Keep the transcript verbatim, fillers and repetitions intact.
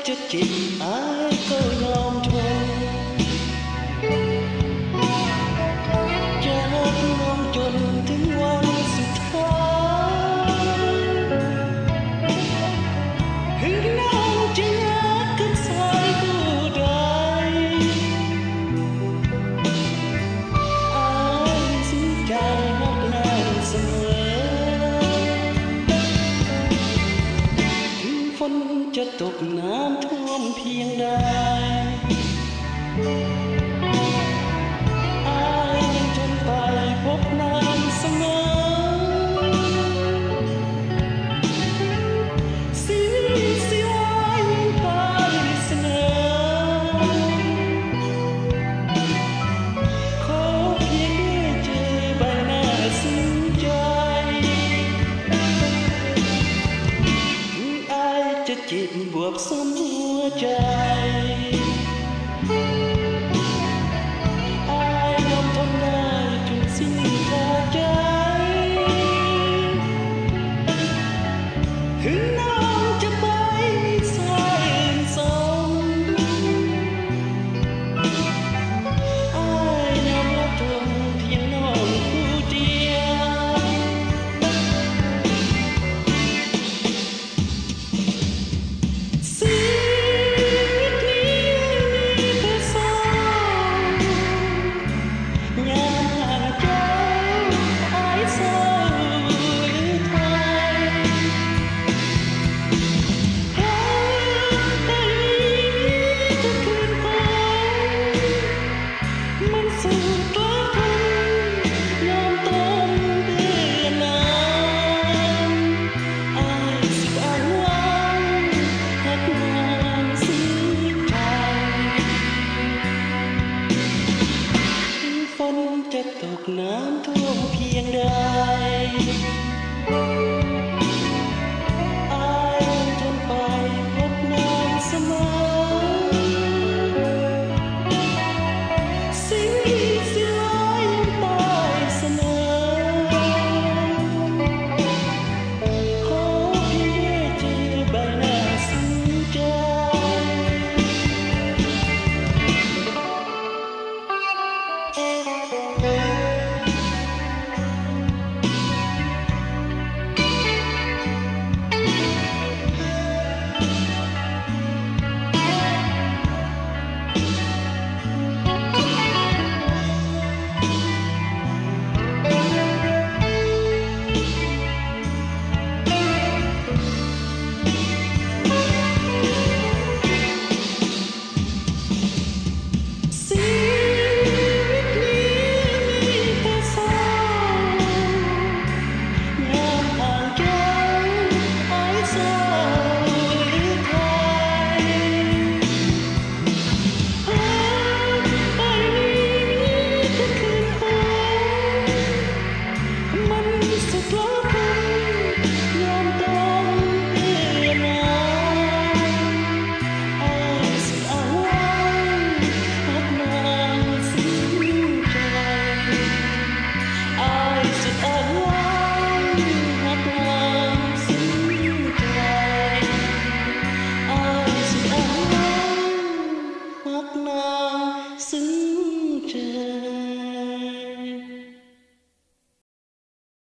จะจิตอายก็ยอมทนจะรักน้องจนถึงวันสุดท้ายถึงน้องจะรักกันสายผู้ใดอายสิ้นใจรักนานเสมอถึงฝนจะตกน้ำท่วมเพียงใดอายยังทนไปพบนานเสมอสิ่งเสียยังไปเสนอขอเพียงได้เจอใบหน้าซึ้งใจถึงอายจะจิตบวกซ้ำหัวใจอายยอมทนได้จนสิ้นพอใจถึงน้องจะไปสายอื่นสองอายยอมรับทนเพียงน้องผู้เดียวจะตกน้ำท่วมเพียงใดอายทนไปพบนานเสมอสิ่งเสียยังตายเสมอขอเพียงได้เจอใบหน้าซึ้งใจซึ้งใจ